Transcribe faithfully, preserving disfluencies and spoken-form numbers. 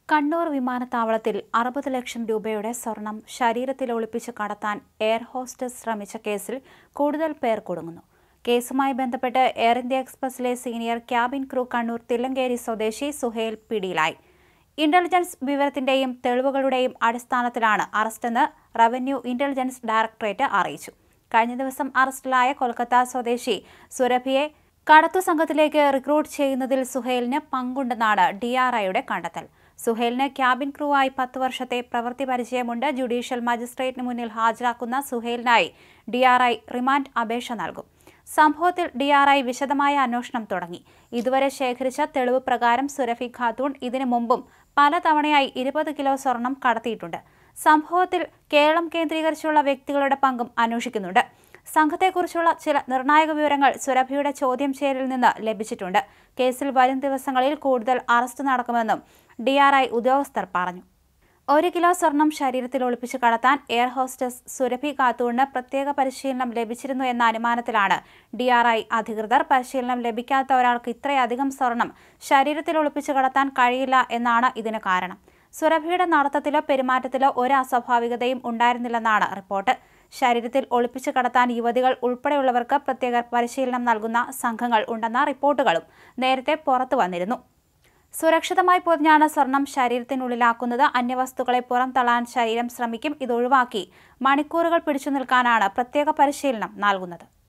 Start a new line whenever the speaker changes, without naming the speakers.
കണ്ണൂർ വിമാനത്താവളത്തിൽ അറുപത് ലക്ഷം രൂപയുടെ സ്വർണം ശരീരത്തിൽ ഒളിപ്പിച്ച് കടത്താൻ എയർ ഹോസ്റ്റസ് ശ്രമിച്ച കേസിൽ കൂടുതൽ പേർ കുടുങ്ങുന്നു. കേസുമായി ബന്ധപ്പെട്ട് എയർ ഇന്ത്യ എക്സ്പ്രസിലെ senior cabin crew Kannur Thillankeri സ്വദേശി സുഹൈൽ പിടിയിലായി. ഇന്റലിജൻസ് വിവരത്തിന്റെയും തെളിവുകളുടെയും അടിസ്ഥാനത്തിലാണ് അറസ്റ്റെന്ന് റവന്യൂ ഇന്റലിജൻസ് ഡയറക്ടറേറ്റ് അറിയിച്ചു. കഴിഞ്ഞ ദിവസം അറസ്റ്റിലായ കൊൽക്കത്ത സ്വദേശി സുരഭിയെ കടത്തു സംഘത്തിലേക്ക് റിക്രൂട്ട് ചെയ്യുന്നതിൽ സുഹൈലിന് പങ്കുണ്ടെന്നാണ് ഡി ആർ ഐയുടെ കണ്ടെത്തൽ. സുഹൈലിന് ക്യാബിൻ ക്രൂ ആയി പത്ത് വർഷത്തെ പ്രവൃത്തി പരിചയമുണ്ട്. ജുഡീഷ്യൽ മജിസ്ട്രേറ്റിന് മുന്നിൽ ഹാജരാക്കുന്ന സുഹൈലിനായി ഡി ആർ ഐ റിമാൻഡ് അപേക്ഷ നൽകും. സംഭവത്തിൽ ഡി ആർ ഐ വിശദമായ അന്വേഷണം തുടങ്ങി. ഇതുവരെ ശേഖരിച്ച തെളിവ് പ്രകാരം സുരഭി ഖാത്തൂൺ ഇതിനു മുമ്പും പലതവണയായി ഇരുപത് കിലോ സ്വർണം കടത്തിയിട്ടുണ്ട്. സംഭവത്തിൽ കേരളം കേന്ദ്രീകരിച്ചുള്ള വ്യക്തികളുടെ പങ്കും അന്വേഷിക്കുന്നുണ്ട്. സംഘത്തെക്കുറിച്ചുള്ള ചില നിർണായക വിവരങ്ങൾ സുരഭിയുടെ ചോദ്യം ചെയ്യലിൽ നിന്ന് ലഭിച്ചിട്ടുണ്ട്. കേസിൽ വരും ദിവസങ്ങളിൽ കൂടുതൽ അറസ്റ്റ് നടക്കുമെന്നും ഡി ആർ ഐ ഉദ്യോഗസ്ഥർ പറഞ്ഞു. ഒരു കിലോ സ്വർണം ശരീരത്തിൽ ഒളിപ്പിച്ച് കടത്താൻ എയർ ഹോസ്റ്റസ് സുരഭി ഖാത്തൂണിന് പ്രത്യേക പരിശീലനം ലഭിച്ചിരുന്നു എന്ന അനുമാനത്തിലാണ് ഡി ആർ ഐ അധികൃതർ. പരിശീലനം ലഭിക്കാത്ത ഒരാൾക്ക് ഇത്രയധികം സ്വർണം ശരീരത്തിൽ ഒളിപ്പിച്ച് കടത്താൻ കഴിയില്ല എന്നാണ് ഇതിന് കാരണം. സുരഭിയുടെ നടത്തത്തിലോ പെരുമാറ്റത്തിലോ ഒരു അസ്വാഭാവികതയും ഉണ്ടായിരുന്നില്ലെന്നാണ് റിപ്പോർട്ട്. ശരീരത്തിൽ ഒളിപ്പിച്ച് കടത്താൻ യുവതികൾ ഉൾപ്പെടെയുള്ളവർക്ക് പ്രത്യേക പരിശീലനം നൽകുന്ന സംഘങ്ങൾ ഉണ്ടെന്ന റിപ്പോർട്ടുകളും നേരത്തെ പുറത്തു വന്നിരുന്നു. സുരക്ഷിതമായി പൊതിഞ്ഞാണ് സ്വർണം ശരീരത്തിനുള്ളിലാക്കുന്നത്. അന്യവസ്തുക്കളെ പുറം തള്ളാൻ ശരീരം ശ്രമിക്കും. ഇതൊഴിവാക്കി മണിക്കൂറുകൾ പിടിച്ചു നിൽക്കാനാണ് പ്രത്യേക പരിശീലനം നൽകുന്നത്.